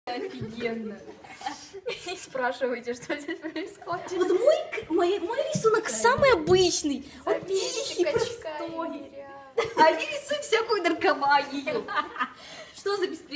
Офигенно. Не спрашивайте, что здесь происходит. Вот мой рисунок самый обычный. Он тихий, качка, простой. А они рисуют всякую наркоманию. Что за беспредел?